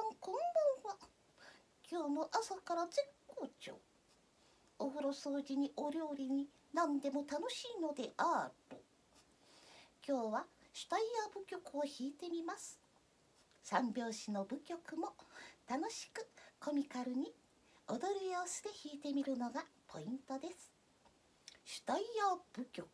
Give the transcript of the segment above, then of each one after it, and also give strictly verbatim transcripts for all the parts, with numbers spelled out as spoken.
んこんばんは。今日も朝から絶好調。お風呂掃除にお料理に何でも楽しいのであーと。今日はシュタイヤー舞曲を弾いてみます。三拍子の舞曲も楽しくコミカルに踊る様子で弾いてみるのがポイントです。シュタイヤー舞曲。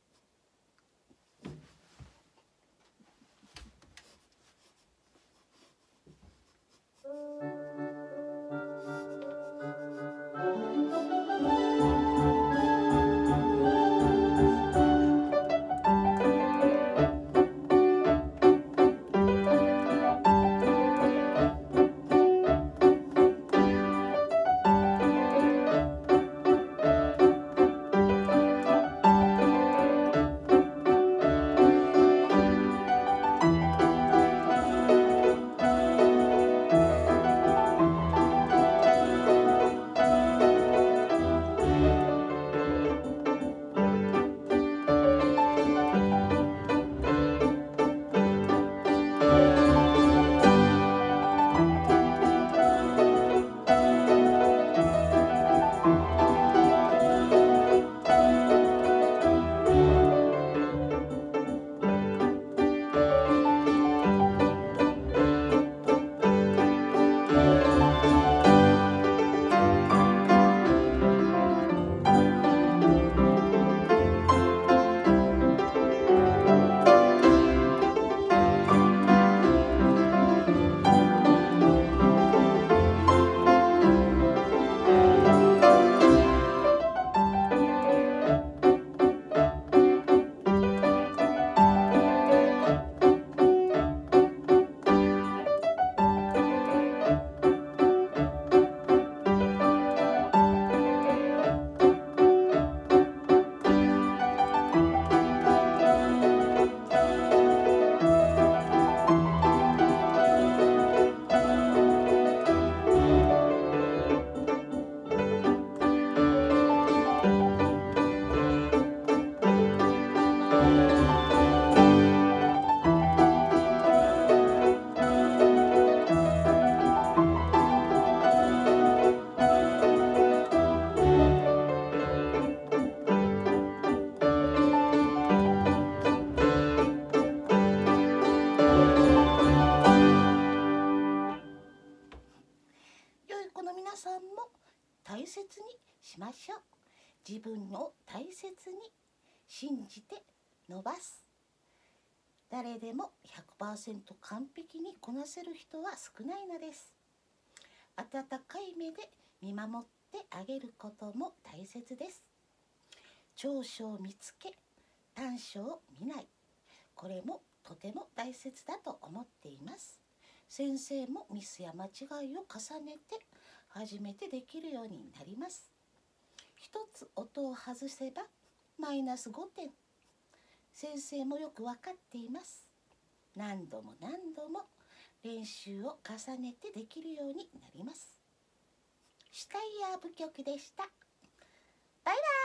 この皆さんも大切にしましょう。自分を大切に信じて伸ばす。誰でも ひゃくパーセント 完璧にこなせる人は少ないのです。温かい目で見守ってあげることも大切です。長所を見つけ、短所を見ない。これもとても大切だと思っています。先生もミスや間違いを重ねて初めてできるようになります。一つ音を外せばマイナスごてん。先生もよくわかっています。何度も何度も練習を重ねてできるようになります。シュタイヤー舞曲でした。バイバイ。